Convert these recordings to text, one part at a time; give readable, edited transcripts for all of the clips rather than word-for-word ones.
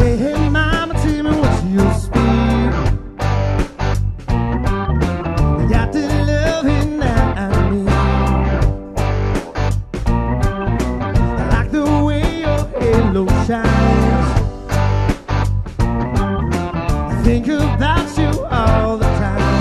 Hey, mama, tell me what's your speed. Got the loving that I need. I like the way your halo shines. I think about you all the time.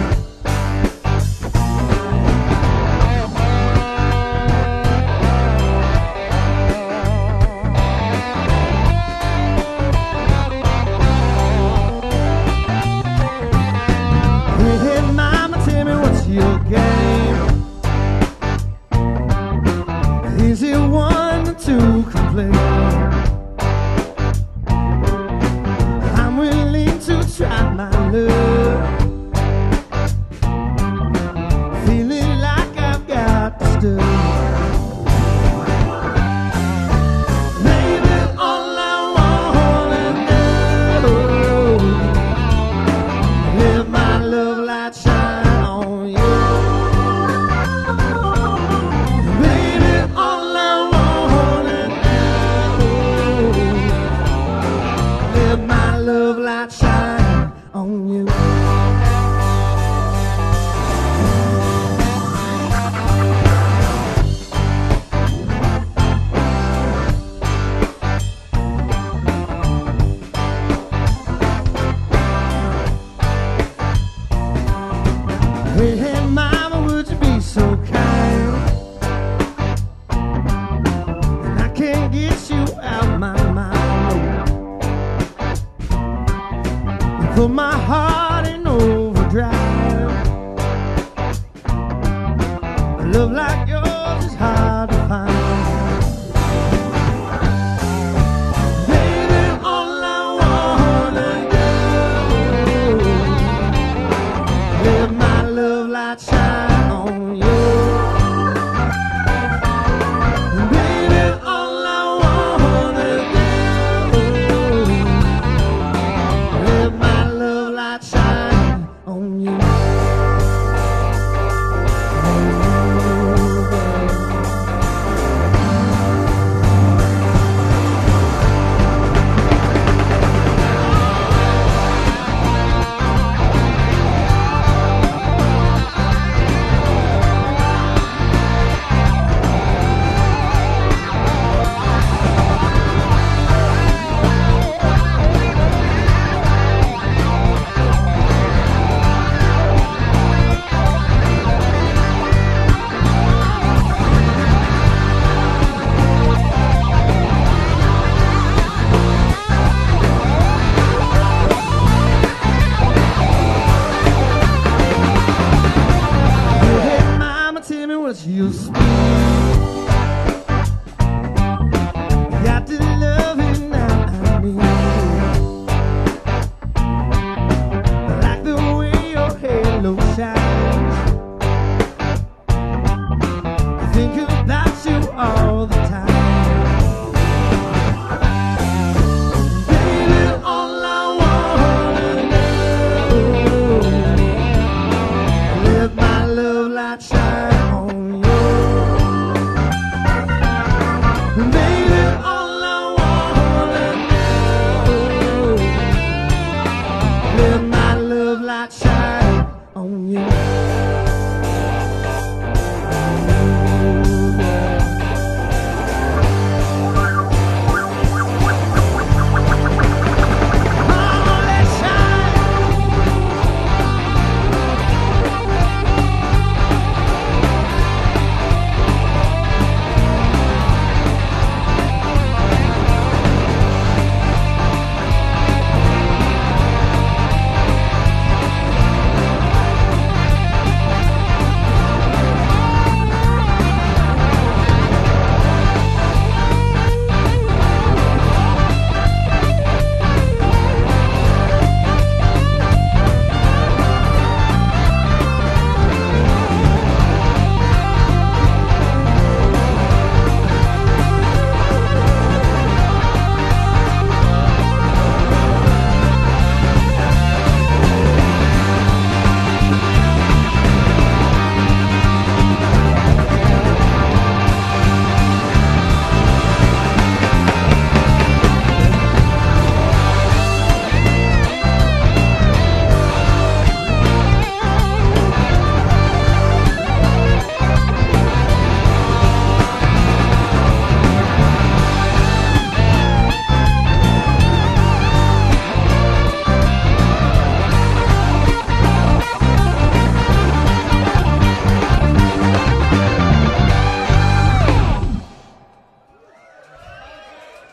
Hey, mama, tell me what's your game? Is it one or two complete? I'm willing to try my luck. Feeling like I've got the stuff. Baby, all I wanna do, let my love light shine on you. Baby, all I wanna do, let my love light shine on you. Hey, hey, mama, would you be so kind? And I can't get you out my mind. You put my heart in overdrive. A love like yours is hard to find. Baby, all I wanna do, let my love light shine on you. Baby, all I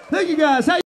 Thank you guys. How